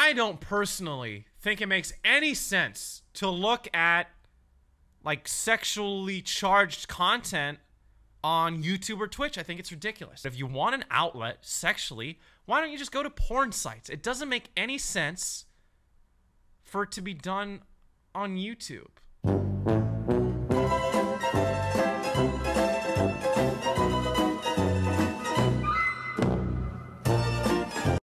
I don't personally think it makes any sense to look at like sexually charged content on YouTube or Twitch. I think it's ridiculous. If you want an outlet sexually, why don't you just go to porn sites? It doesn't make any sense for it to be done on YouTube.